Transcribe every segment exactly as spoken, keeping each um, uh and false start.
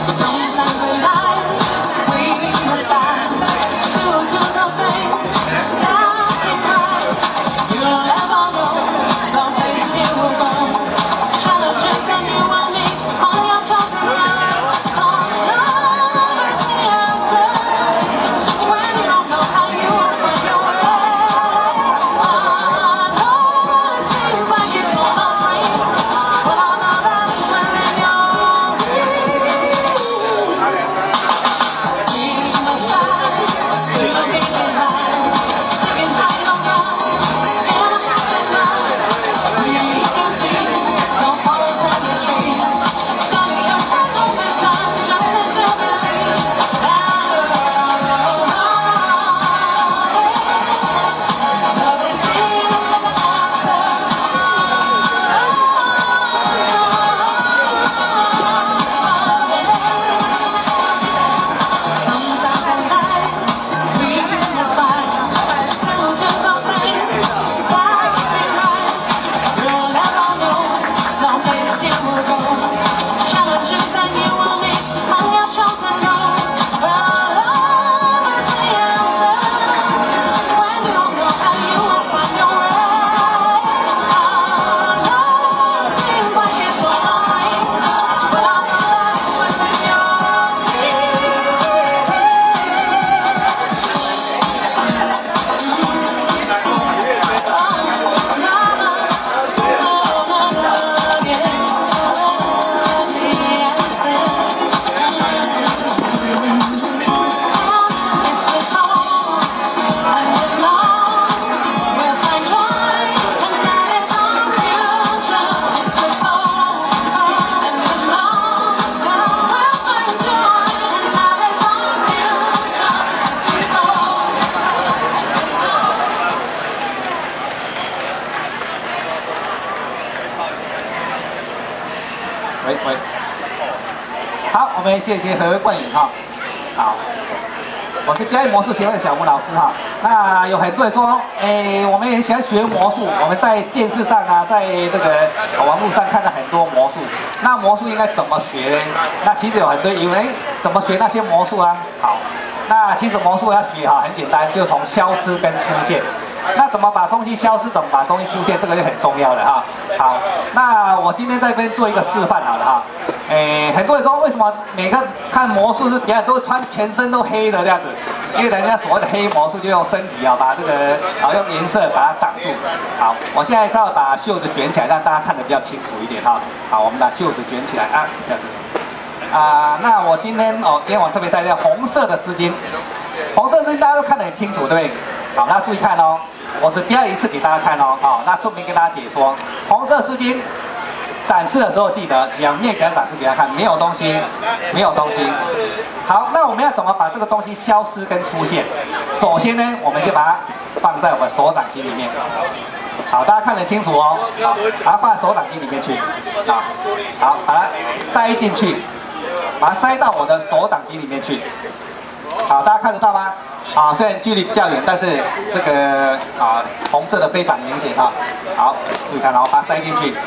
喂喂，好，我们谢谢何冠宇哈，好，我是嘉义魔术协会的小吴老师哈。那有很多人说，哎，我们也喜欢学魔术，我们在电视上啊，在这个网络上看到很多魔术。那魔术应该怎么学呢？那其实有很多人以为怎么学那些魔术啊？好，那其实魔术要学哈，很简单，就从消失跟出现。 那怎么把东西消失？怎么把东西出现？这个就很重要了哈。好，那我今天在这边做一个示范好了哈。诶，很多人说为什么每个看魔术是表演都穿全身都黑的这样子？因为人家所谓的黑魔术就用身体啊，把这个啊用颜色把它挡住。好，我现在稍微把袖子卷起来，让大家看得比较清楚一点哈。好，我们把袖子卷起来啊，这样子。啊，那我今天哦，今天我特别带来红色的丝巾，红色的丝巾大家都看得很清楚，对不对？好，那注意看哦。 我只表演一次给大家看哦，好，那顺便跟大家解说，红色丝巾展示的时候记得两面给它展示给他看，没有东西，没有东西。好，那我们要怎么把这个东西消失跟出现？首先呢，我们就把它放在我们手掌心里面。好，大家看得清楚哦，好，把它放在手掌心里面去，啊，好，把它塞进去，把它塞到我的手掌心里面去。好，大家看得到吗？ 啊，虽然距离比较远，但是这个啊红色的非常明显哈。好，注意看，然后把它塞进去。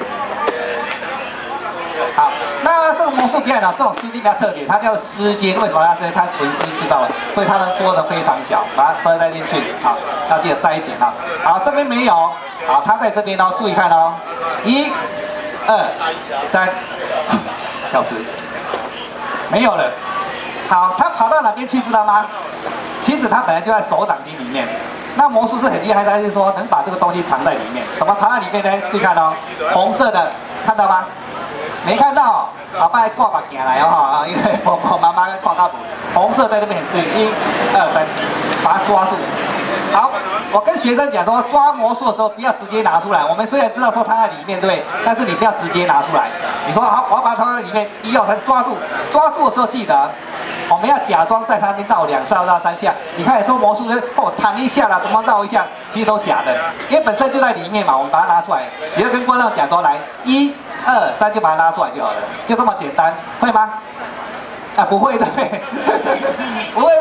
好，那这个魔术表演呢，这种丝巾比较特别，它叫丝巾。为什么它是它纯丝制造的？所以它能做的非常小，把它塞塞进去。好，要记得塞紧哈。好，这边没有。好，它在这边哦，注意看哦。一、二、三，消失，没有了。好，它跑到哪边去，知道吗？ 其实它本来就在手掌心里面，那魔术是很厉害，它就是说能把这个东西藏在里面。怎么藏在里面呢？注意看哦，红色的，看到吗？没看到、哦，好，把挂把行来哦哈，因为婆婆妈妈挂大补，红色在这边很注意，一、二、三，把它抓住。好，我跟学生讲说，抓魔术的时候不要直接拿出来。我们虽然知道说它在里面，对不对？但是你不要直接拿出来。你说好，我要把它藏在里面，一、二、三，抓住。抓住的时候记得。 我们要假装在它那边绕两下、绕三下。你看很多魔术人哦，弹一下啦，怎么绕一下，其实都假的，因为本身就在里面嘛。我们把它拿出来，你就跟观众讲说，来，一、二、三，就把它拉出来就好了，就这么简单，会吗？啊，不会的，不会，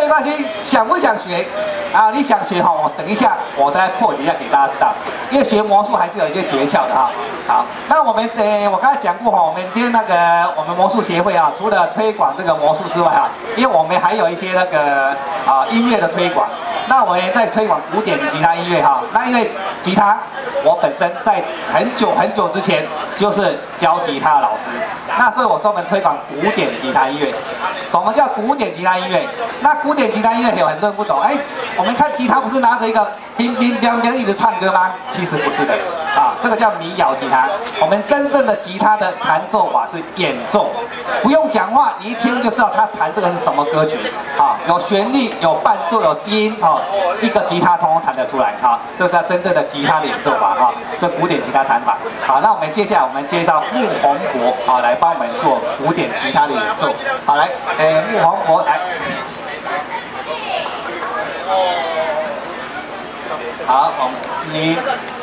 没关系，想不想学啊？你想学哈，我等一下我再破解一下给大家知道，因为学魔术还是有一些诀窍的哈。好，那我们呃，我刚才讲过哈，我们今天那个我们魔术协会啊，除了推广这个魔术之外啊，因为我们还有一些那个啊音乐的推广。那我也在推广古典吉他音乐哈。那因为吉他，我本身在很久很久之前就是教吉他的老师，那所以我专门推广古典吉他音乐。什么叫古典吉他音乐？那古典吉他音乐有很多人不懂，哎，我们看吉他不是拿着一个乒乒乓乓一直唱歌吗？其实不是的，啊，这个叫民谣吉他。我们真正的吉他的弹奏法是演奏，不用讲话，你一听就知道他弹这个是什么歌曲，啊，有旋律，有伴奏，有低音，啊，一个吉他通通弹得出来，啊，这是他真正的吉他的演奏法，啊，这古典吉他弹法。好，那我们接下来我们介绍穆宏博，啊，来帮我们做古典吉他的演奏。好，来，诶，穆宏博来。好，我们试音。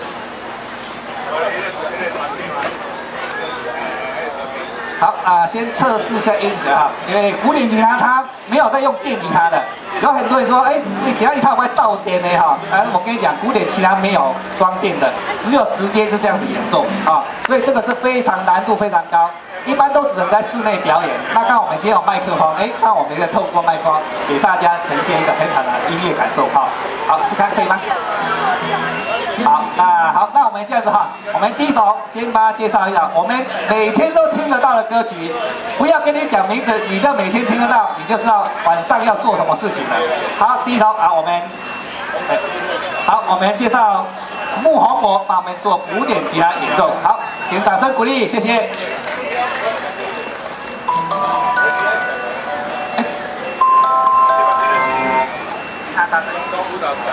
好啊、呃，先测试一下音学哈，因为古典吉他它没有在用电吉他的，有很多人说，哎，你吉他一套会倒电的哈，啊，我跟你讲，古典吉他没有装电的，只有直接是这样子演奏啊，所以这个是非常难度非常高。一般都只能在室内表演。那刚好我们今天有麦克风，哎，看我们可以透过麦克风给大家呈现一个很好的音乐感受哈。好，试看可以吗？好，那好，那我们这样子哈，我们第一首先帮大家介绍一下，我们每天都听得到的歌曲，不要跟你讲名字，你就每天听得到，你就知道晚上要做什么事情了。好，第一首啊，我们，好，我们介绍穆宏博帮我们做古典吉他演奏，好，请掌声鼓励，谢谢。他大声音都不到。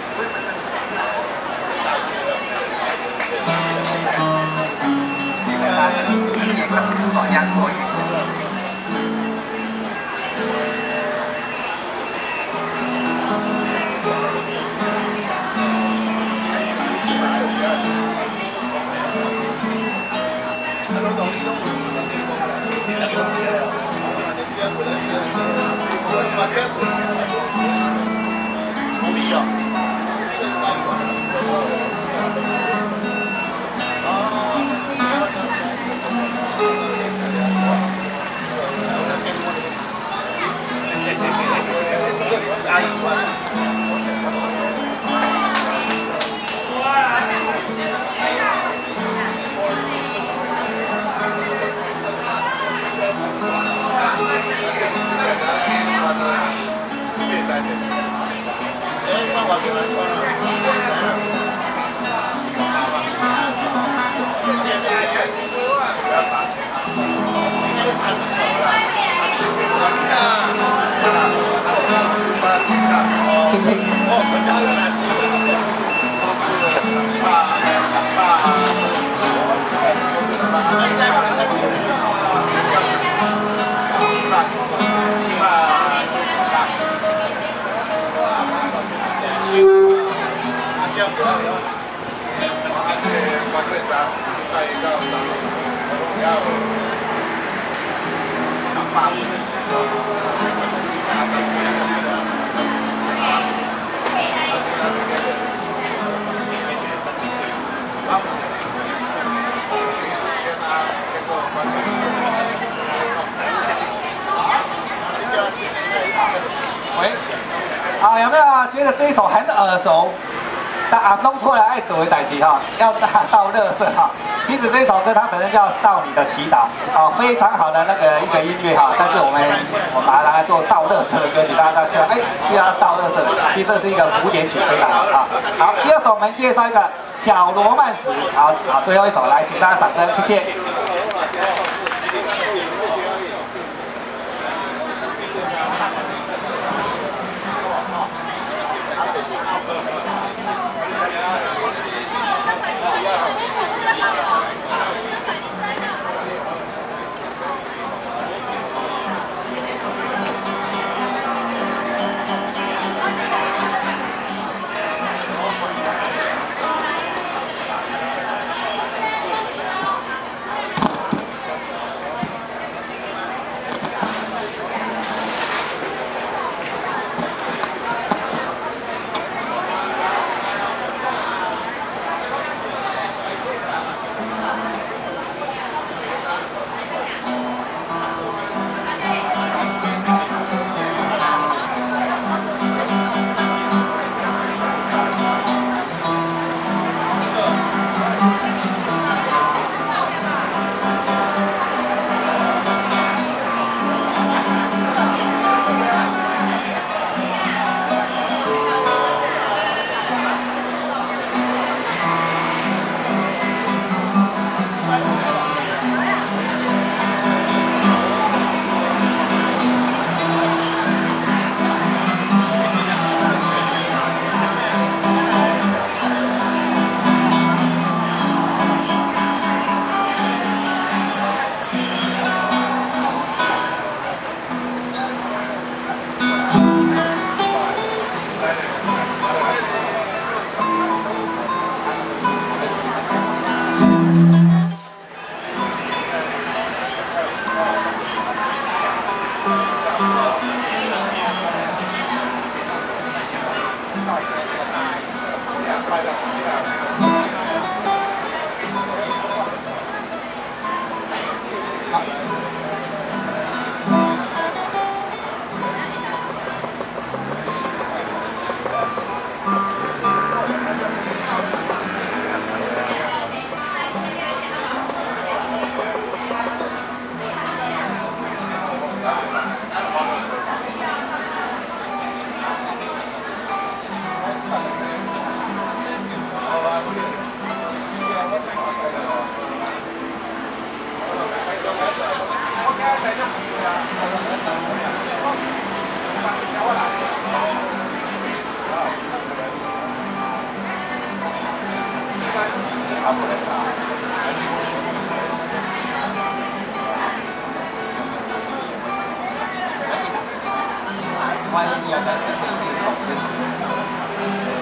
轻轻。喂，啊，有没有觉得这一首很耳熟？但阿东出来爱走为代志哈，要打到乐色哈。其实这首歌它本身叫《少女的祈祷》，啊，非常好的那个一个音乐哈。但是我们我把它拿来做倒乐色的歌曲，大家知道，哎，就要倒乐色的。其实这是一个古典曲，非常好啊。好，第二首我们介绍一个小罗曼史，好，好，最后一首来，请大家掌声，谢谢。 欢迎有来这边进总的使用。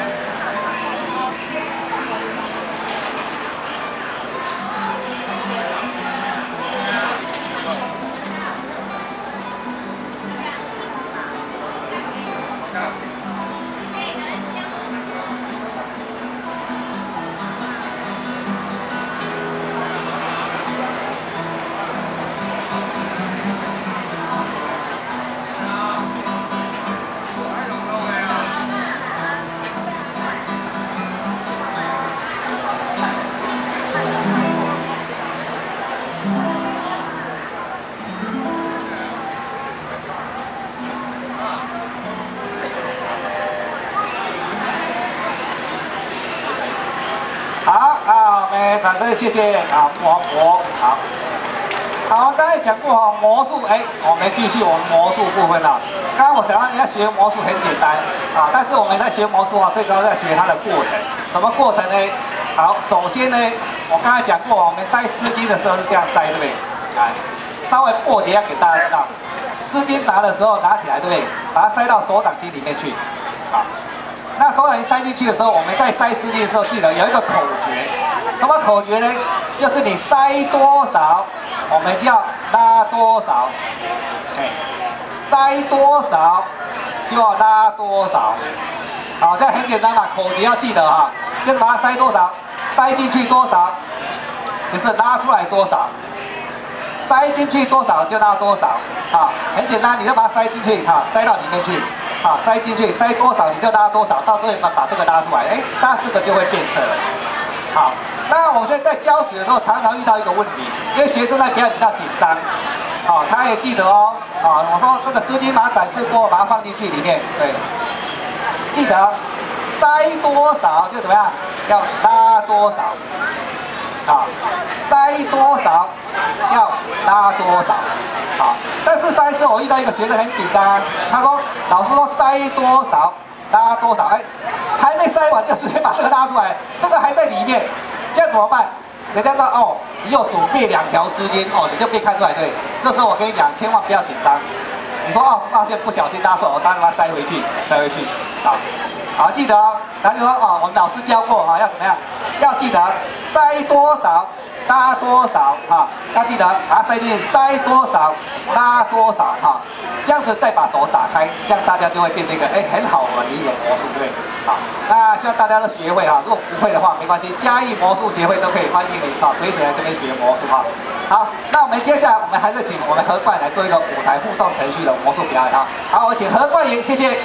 好啊，我们掌声谢谢啊，魔魔好。好，刚才讲过哈，魔术，哎，我们继续我们魔术部分了。刚刚我想要要学魔术很简单啊，但是我们在学魔术啊，最主要在学它的过程。什么过程呢？好，首先呢，我刚才讲过，我们塞丝巾的时候是这样塞，对不对？来，稍微破解一下给大家知道，丝巾拿的时候拿起来，对不对？把它塞到手掌心里面去，好。那手掌心塞进去的时候，我们在塞丝巾的时候，记得有一个口诀。什么口诀呢？就是你塞多少，我们就要拉多少。哎，塞多少就要拉多少。好，这样很简单嘛，口诀要记得哈，就是把它塞多少，塞进去多少，就是拉出来多少。塞进去多少就拉多少。好，很简单，你就把它塞进去，哈，塞到里面去。好，塞进去，塞多少你就拉多少，到最后把把这个拉出来，哎，那这个就会变色了。好，那我们现在在教学的时候，常常遇到一个问题，因为学生在表演比较紧张，好，他也记得哦，啊，我说这个丝巾把它展示过，把它放进去里面，对，记得塞多少就怎么样，要拉多少，啊，塞多少要拉多少。好，但是上一次我遇到一个学生很紧张，他说老师说塞多少拉多少，哎，还没塞完就直接把这个拉出来，这个还在里面，这样怎么办？人家说哦，你有准备两条丝巾哦，你就被看出来对。这时候我跟你讲，千万不要紧张。你说哦，发现不小心拉错，我他把它塞回去，塞回去，好，好记得哦。然后就说哦，我们老师教过啊，要怎么样？要记得塞多少。拉多少啊？要记得把它塞进去，塞多少拉多少哈、啊，这样子再把手打开，这样大家就会变成一个哎很好玩的一个魔术，对不对？好，那希望大家都学会哈，如果不会的话没关系，嘉义魔术协会都可以欢迎你哈，随时来这边学魔术哈。好，那我们接下来我们还是请我们何冠来做一个舞台互动程序的魔术表演哈。好，我请何冠莹，谢谢。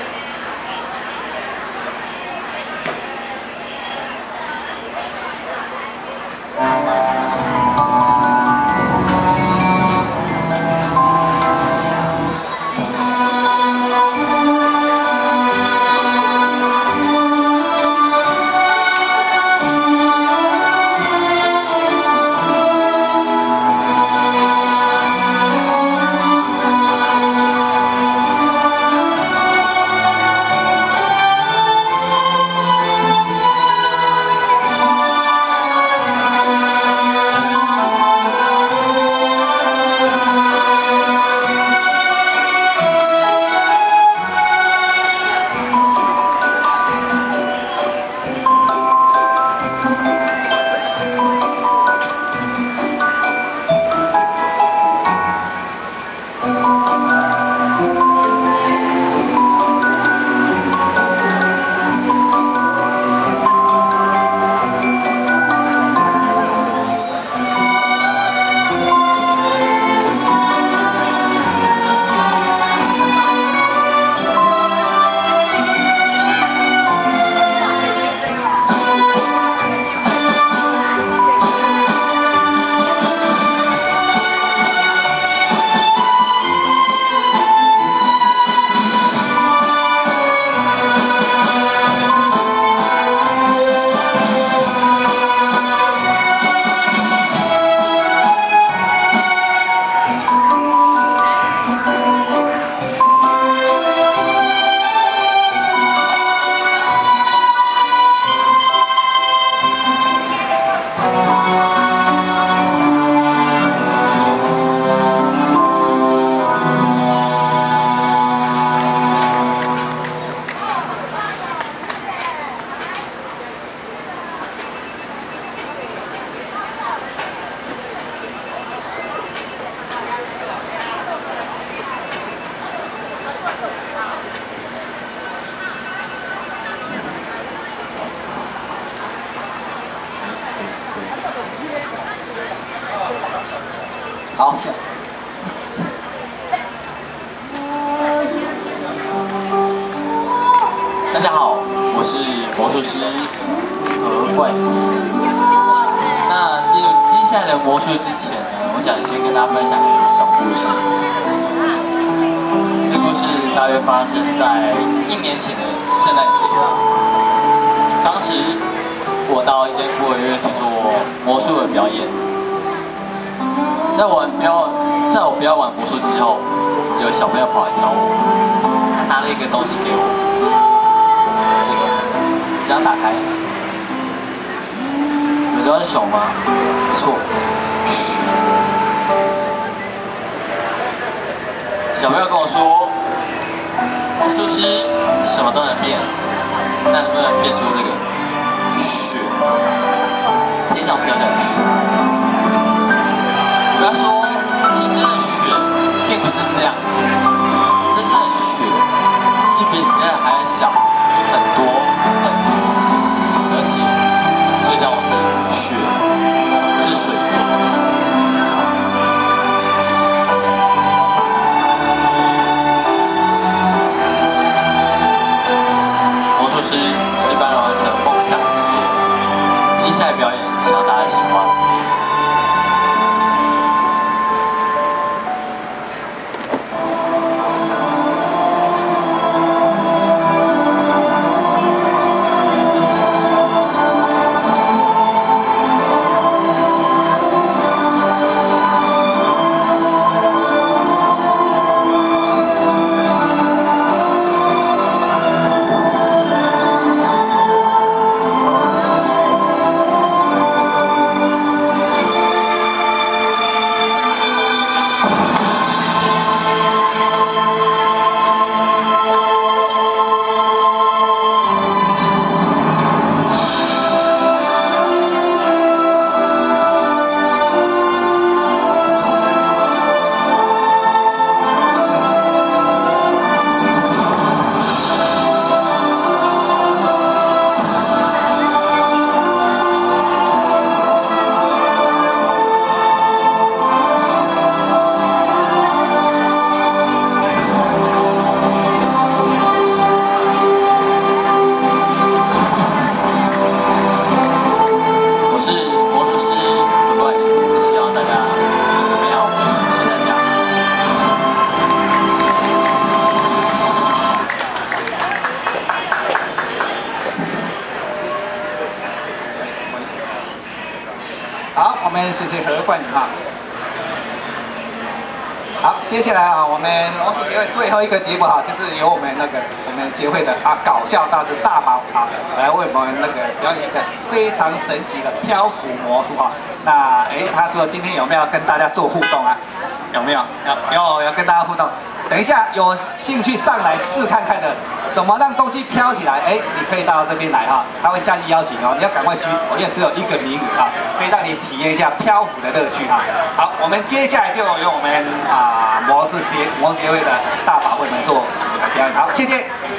师和怪影。那进入接下来的魔术之前呢，我想先跟大家分享一个小故事。这个故事大约发生在一年前的圣诞节。当时我到一间孤儿院去做魔术的表演。在我表在我表演完魔术之后，有小朋友跑来找我，他拿了一个东西给我。这个这样打开。 你知道是熊吗？没错，嘘。小朋友跟我说，魔术师什么都能变，那能不能变出这个雪？天上飘下的雪。我跟他说，其实真的雪并不是这样子，真正的雪其实比现在还要小很多很多，而且最重要的是。 雪是水做的。魔术师失败了，完成梦想职业。接下来表演，希望大家喜欢。 我们谢谢何冠宇哈。好，接下来啊，我们魔术协会最后一个节目哈，就是由我们那个我们协会的啊搞笑大师大宝啊，来为我们那个表演一个非常神奇的漂浮魔术哈。那哎，他说今天有没有要跟大家做互动啊？有没有？有有有跟大家互动。等一下有兴趣上来试看看的。 怎么让东西飘起来？哎，你可以到这边来哈，他会下去邀请哦，你要赶快举，因为只有一个名额哈，可以让你体验一下漂浮的乐趣哈。好，我们接下来就由我们啊魔术协魔术协会的大宝为我们做这个表演，好，谢谢。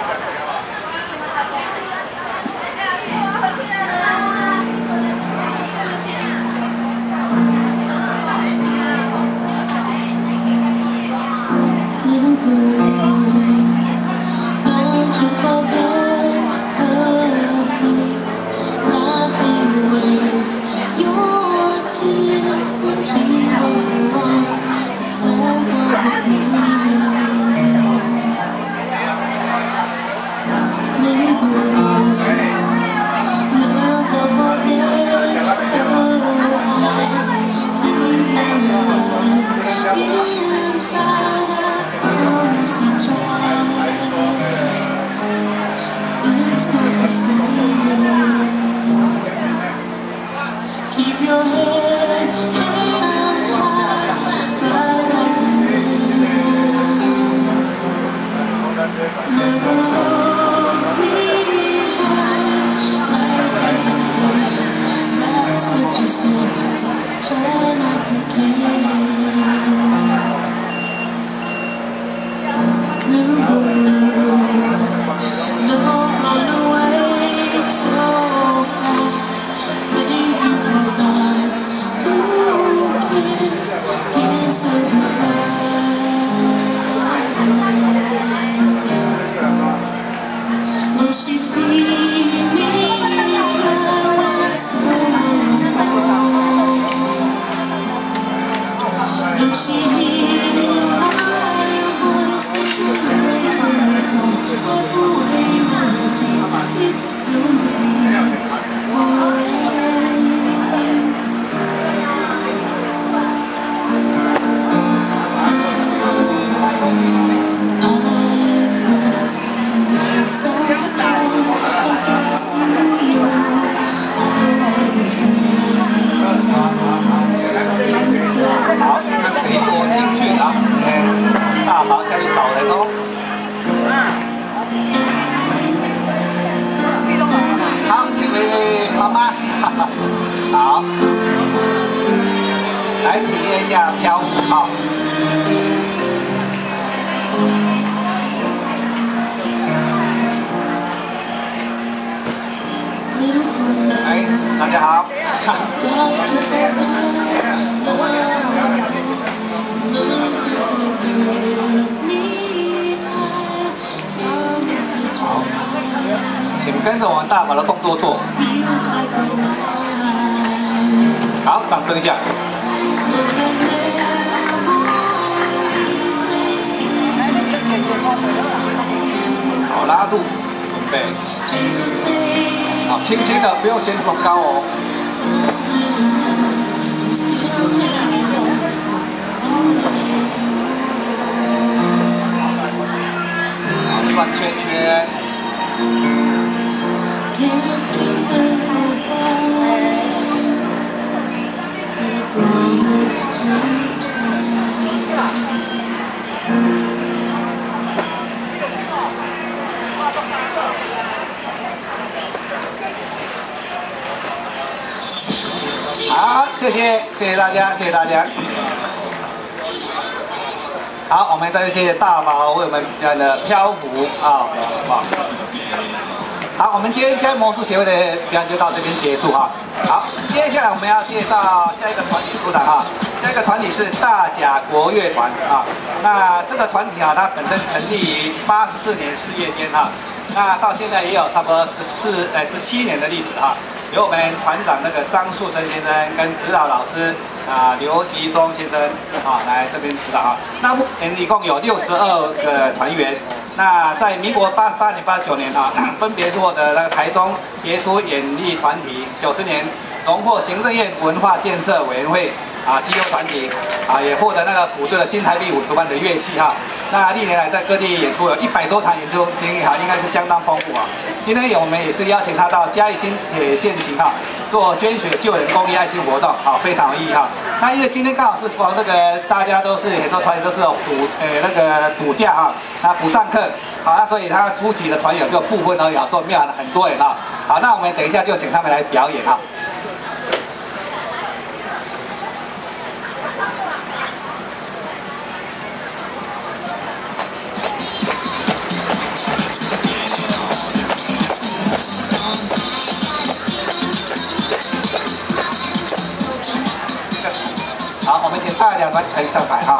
Keep your head held high, fly like the moon. Never look behind, life isn't fair. That's what you say, so try not to care. Blue bird, don't run away so fast. Think you forgot to kiss, kiss her goodbye. 一下漂浮哈。哎，大家好。请跟着我们大宝的动作做。好，掌声一下。好，拉住，准备。好，轻轻的，不用先冲高哦。好，转圈圈。好，谢谢，谢谢大家，谢谢大家。好，我们再次谢谢大宝为我们表演的漂浮啊，好。好，我们今天魔术协会的表演就到这边结束哈。好，接下来我们要介绍下一个团体出场哈。下一个团体是大甲国乐团啊。那这个团体啊，它本身成立于八十四年四月间哈。那到现在也有差不多十四呃十七年的历史哈。由我们团长那个张树生先生跟指导老师啊刘吉松先生啊来这边指导啊。那目前一共有六十二个团员。那在民国八十八年、八十九年啊，分别获得那个台中杰出演艺团体，九十年荣获行政院文化建设委员会啊绩优团体啊，也获得那个补助了新台币五十万的乐器哈。那历年来在各地演出有一百多场演出经历哈，应该是相当丰富啊。今天有我们也是邀请他到嘉义新铁线行哈做捐血救人公益爱心活动，好，非常有意义哈。那因为今天刚好是从那个大家都是很多团员都是有补呃那个补假哈，那补上课，好，那所以他出席的团友就部分而已啊，所以没有很多人哈。好，那我们等一下就请他们来表演哈。好，我们请大甲团可以上台哈。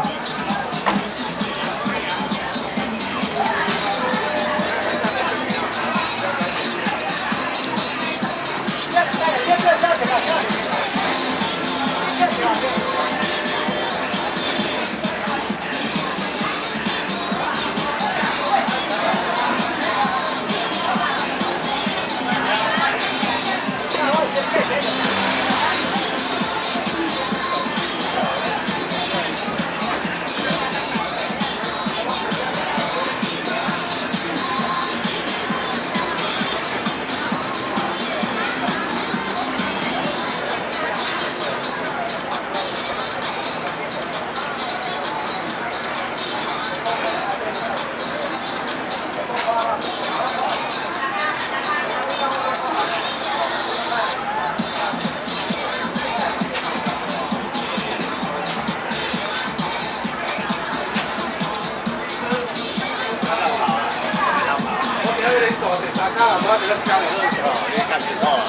我比较有点大，大家我比较喜欢的是哦，你感觉哦。